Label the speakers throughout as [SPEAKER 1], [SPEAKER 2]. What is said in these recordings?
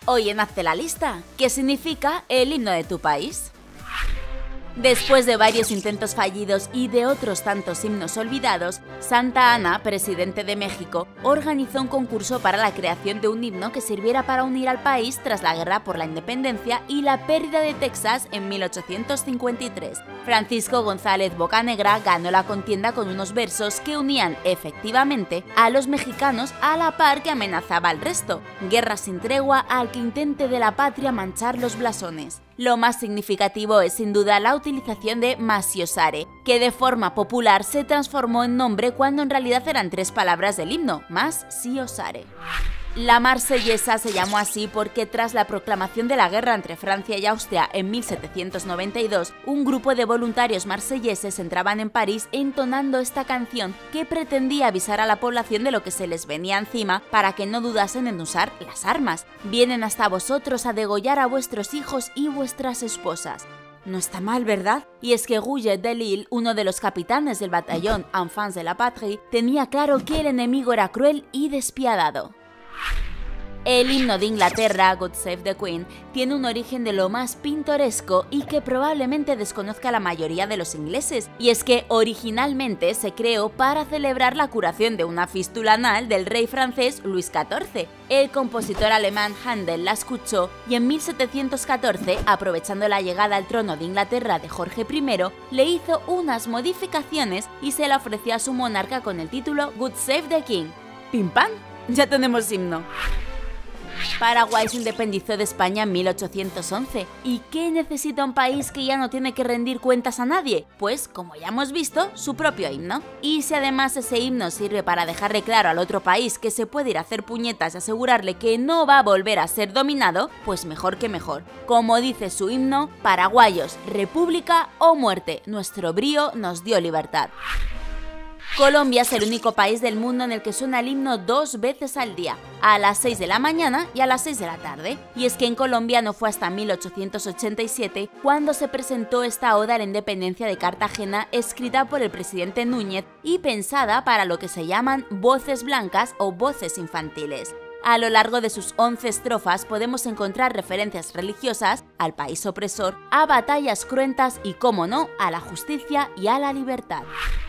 [SPEAKER 1] Hoy en Hazte la Lista, ¿qué significa el himno de tu país? Después de varios intentos fallidos y de otros tantos himnos olvidados, Santa Anna, presidente de México, organizó un concurso para la creación de un himno que sirviera para unir al país tras la guerra por la independencia y la pérdida de Texas en 1853. Francisco González Bocanegra ganó la contienda con unos versos que unían efectivamente a los mexicanos a la par que amenazaba al resto. Guerra sin tregua al que intente de la patria manchar los blasones. Lo más significativo es sin duda la utilización de Masiosare, que de forma popular se transformó en nombre cuando en realidad eran 3 palabras del himno, Mas-si-osare. La Marsellesa se llamó así porque tras la proclamación de la guerra entre Francia y Austria en 1792, un grupo de voluntarios marselleses entraban en París entonando esta canción que pretendía avisar a la población de lo que se les venía encima para que no dudasen en usar las armas. Vienen hasta vosotros a degollar a vuestros hijos y vuestras esposas. No está mal, ¿verdad? Y es que Goujet de Lille, uno de los capitanes del batallón Enfants de la Patrie, tenía claro que el enemigo era cruel y despiadado. El himno de Inglaterra, God Save the Queen, tiene un origen de lo más pintoresco y que probablemente desconozca la mayoría de los ingleses, y es que originalmente se creó para celebrar la curación de una fístula anal del rey francés Luis XIV. El compositor alemán Händel la escuchó y en 1714, aprovechando la llegada al trono de Inglaterra de Jorge I, le hizo unas modificaciones y se la ofreció a su monarca con el título God Save the King. ¡Pim pam! Ya tenemos himno. Paraguay se independizó de España en 1811. ¿Y qué necesita un país que ya no tiene que rendir cuentas a nadie? Pues, como ya hemos visto, su propio himno. Y si además ese himno sirve para dejarle claro al otro país que se puede ir a hacer puñetas y asegurarle que no va a volver a ser dominado, pues mejor que mejor. Como dice su himno, paraguayos, república o muerte, nuestro brío nos dio libertad. Colombia es el único país del mundo en el que suena el himno 2 veces al día, a las 6 de la mañana y a las 6 de la tarde. Y es que en Colombia no fue hasta 1887 cuando se presentó esta oda a la independencia de Cartagena escrita por el presidente Núñez y pensada para lo que se llaman voces blancas o voces infantiles. A lo largo de sus 11 estrofas podemos encontrar referencias religiosas al país opresor, a batallas cruentas y, como no, a la justicia y a la libertad.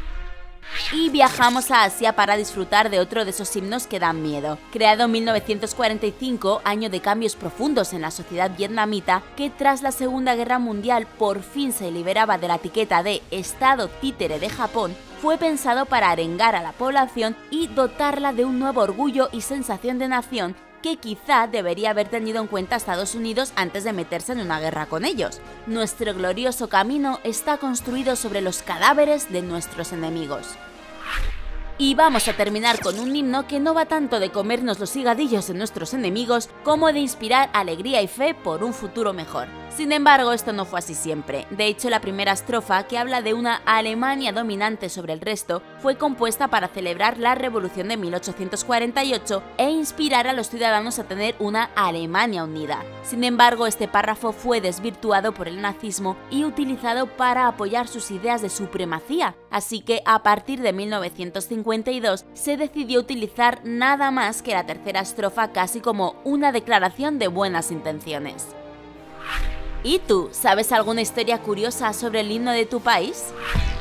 [SPEAKER 1] Y viajamos a Asia para disfrutar de otro de esos himnos que dan miedo. Creado en 1945, año de cambios profundos en la sociedad vietnamita, que tras la Segunda Guerra Mundial por fin se liberaba de la etiqueta de Estado títere de Japón, fue pensado para arengar a la población y dotarla de un nuevo orgullo y sensación de nación que quizá debería haber tenido en cuenta Estados Unidos antes de meterse en una guerra con ellos. Nuestro glorioso camino está construido sobre los cadáveres de nuestros enemigos. Y vamos a terminar con un himno que no va tanto de comernos los higadillos de nuestros enemigos como de inspirar alegría y fe por un futuro mejor. Sin embargo, esto no fue así siempre. De hecho, la primera estrofa, que habla de una Alemania dominante sobre el resto, fue compuesta para celebrar la Revolución de 1848 e inspirar a los ciudadanos a tener una Alemania unida. Sin embargo, este párrafo fue desvirtuado por el nazismo y utilizado para apoyar sus ideas de supremacía, así que a partir de 1952 se decidió utilizar nada más que la tercera estrofa casi como una declaración de buenas intenciones. ¿Y tú, sabes alguna historia curiosa sobre el himno de tu país?